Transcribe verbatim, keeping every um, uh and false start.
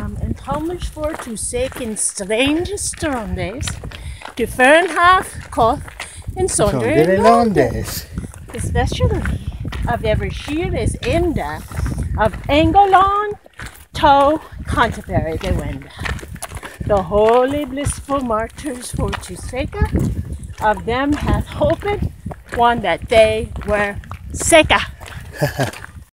um, en Thomas for to seek in strange strondes, to fern half coth in sundry landes, especially of every sheer is enda of Engolon to Canterbury the wind. The holy blissful martyrs for to sake of them hath hoped one that they were sake.